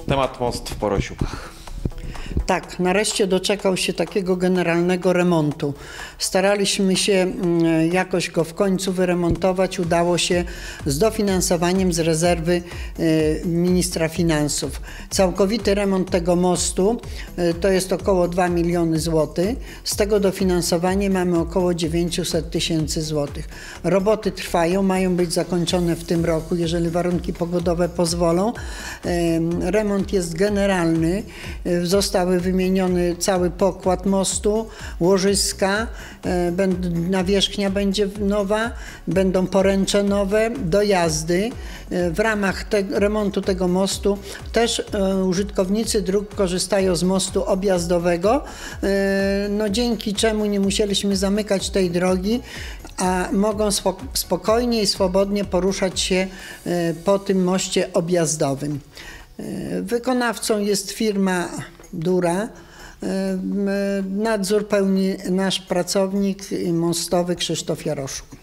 Temat most w Porosiukach. Tak, nareszcie doczekał się takiego generalnego remontu. Staraliśmy się jakoś go w końcu wyremontować. Udało się z dofinansowaniem z rezerwy ministra finansów. Całkowity remont tego mostu to jest około 2 miliony złotych. Z tego dofinansowanie mamy około 900 tysięcy złotych. Roboty trwają, mają być zakończone w tym roku, jeżeli warunki pogodowe pozwolą. Remont jest generalny. Zostały wymieniony cały pokład mostu, łożyska, nawierzchnia będzie nowa, będą poręcze nowe, dojazdy. W ramach remontu tego mostu też użytkownicy dróg korzystają z mostu objazdowego, no dzięki czemu nie musieliśmy zamykać tej drogi, a mogą spokojnie i swobodnie poruszać się po tym moście objazdowym. Wykonawcą jest firma Dura. Nadzór pełni nasz pracownik mostowy Krzysztof Jaroszuk.